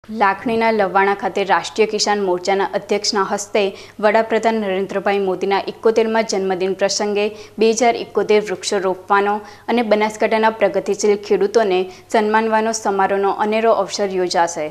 લાખણીના લવાણા ખાતે રાષ્ટ્રીય કિસાન મોરચાના અધ્યક્ષના હસ્તે વડાપ્રધાન નરેન્દ્રભાઈ મોદીના 71મા જન્મદિન પ્રસંગે 2071 વૃક્ષો રોપવાનો અને બનાસકાંઠાના પ્રગતિશીલ ખેડૂતોને સન્માનવાનો સમારોહનો અનેરો અવસર યોજાશે।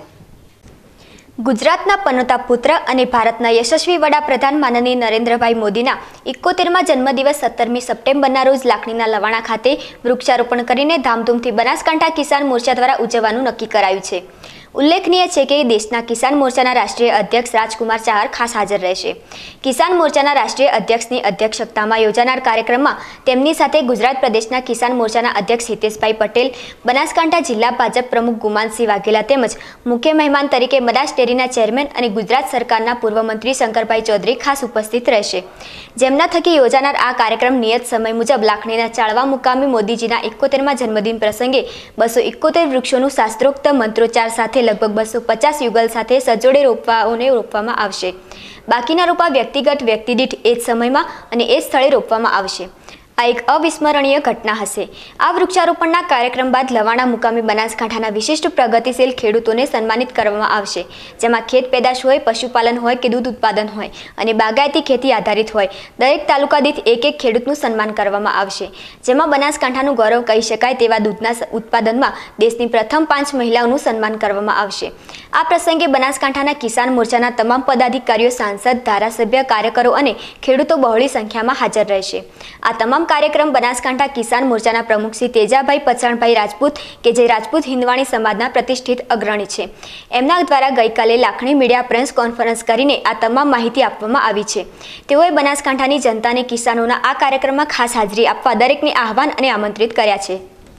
ગુજરાતના પનોતા પુત્ર અને ભારતના યશસ્વી વડાપ્રધાન માનનીય નરેન્દ્રભાઈ મોદીના 71મા જન્મદિવસ 17મી સપ્ટેમ્બરના રોજ લાખણીના લવાણા ખાતે વૃક્ષારોપણ કરીને ધામધૂમથી બનાસકાંઠા કિસાન મોરચા દ્વારા ઉજવવાનું નક્કી કરાયું છે। ઉલ્લેખનીય છે કે દેશના કિસાન મોરચાના રાષ્ટ્રીય અધ્યક્ષ રાજકુમાર ચાહર ખાસ હાજર રહેશે। કિસાન મોરચાના રાષ્ટ્રીય અધ્યક્ષની અધ્યક્ષતામાં યોજાનાર કાર્યક્રમમાં તેમની સાથે ગુજરાત પ્રદેશના કિસાન મોરચાના અધ્યક્ષ હિતેશભાઈ પટેલ, બનાસકાંઠા જિલ્લા ભાજપ પ્રમુખ ગુમાનસિંહ વાઘેલા તેમજ મુખ્ય મહેમાન તરીકે બનાસ ડેરીના ચેરમેન અને ગુજરાત સરકારના પૂર્વ મંત્રી શંકરભાઈ ચૌધરી ખાસ ઉપસ્થિત રહેશે। જેમના થકી યોજાનાર આ કાર્યક્રમ નિયત સમય મુજબ લાખણીના ચાળવા મુકામે મોદીજીના 71મા જન્મદિન પ્રસંગે 271 વૃક્ષોનું શાસ્ત્રોક્ત મંત્રોચ્ચાર સાથે लगभग 250 युगल साथे सजोड़े रोपवामां आवशे। बाकीना रोपा व्यक्तिगत व्यक्ति दीठ एज समय में अने एज स्थळे रोपवामां आवशे। आ एक अविस्मरणीय घटना हशे। आ वृक्षारोपणना कार्यक्रम बाद लवाणा मुकामे बनासकांठाना विशिष्ट प्रगतिशील खेडूतोने सन्मानित करवामां आवशे, जेमां खेत पेदाश होय, पशुपालन होय के दूध उत्पादन होय अने बागायती खेती आधारित होय दरेक तालुका दीठ एक एक खेडूतनुं सन्मान करवामां आवशे। जेमां बनासकांठानुं गौरव कही शकाय तेवा दूधना उत्पादનમાં देशनी प्रथम 5 महिलाओनुं सन्मान करवामां आवशे। आ प्रसंगे बनासकांठाना किसान मोर्चाना तमाम पदाधिकारीओ, सांसद, धारासभ्य, कार्यकरो अने खेडूतो बहोળી संख्यामां हाजर रहेशे। आ तमाम कार्यक्रम बनासकांठा किसान मोर्चाना प्रमुख श्री तेजाभाई पचाणभाई राजपूत के जे राजपूत हिंदवाणी समाजना प्रतिष्ठित अग्रणी छे, एमना द्वारा गईकाले लाखणी मीडिया प्रेस कॉन्फरन्स करीने आ तमाम माहिती आपवामां आवी छे। तेओए बनासकांठानी जनताने किसानोना आ कार्यक्रममां खास हाजरी आपवा दरेकने आह्वान अने आमंत्रित कर्या छे।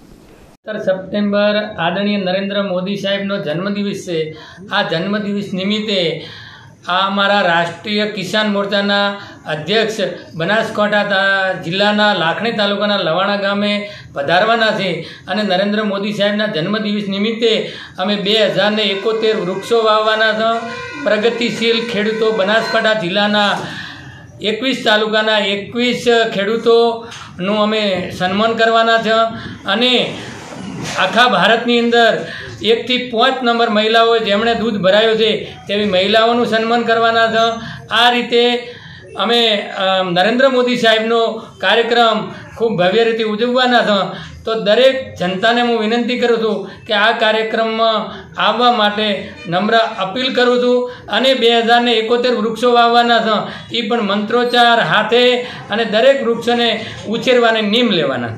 17 सप्टेम्बर आदरणीय नरेंद्र मोदी साहेबनो जन्मदिवस है। आ जन्मदिवस निमित्ते आ अमारा राष्ट्रीय किसान मोर्चाना अध्यक्ष बनासकांठा जिल्लाना लाखणी तालुकाना लवाणा गामे पधारवाना छे अने नरेंद्र मोदी साहेबना जन्मदिवस निमित्ते अमे 2071 वृक्षो वाववाना छे। प्रगतिशील खेडूतो बनासकांठा जिल्लाना 21 तालुकाना 21 खेडूतोनुं अमे सन्मान करवाना छे अने आखा भारतनी अंदर 1 થી 5 नंबर महिलाओं जेमणे दूध भरायो छे तेवी महिलाओनुं सन्मान करवाना छे। आ रीते अमे नरेंद्र मोदी साहेबनो कार्यक्रम खूब भव्य रीते उजववाना छे। तो दरेक जनताने हूँ विनंती करूँ छूँ कि आ कार्यक्रम में आववा माटे नम्र अपील करूँ छूँ अने 2071 वृक्षो वाववाना छे, ई पण मंत्रोच्चार हाथे अने दरेक वृक्षोने उछेरवानी नीम लेवाना।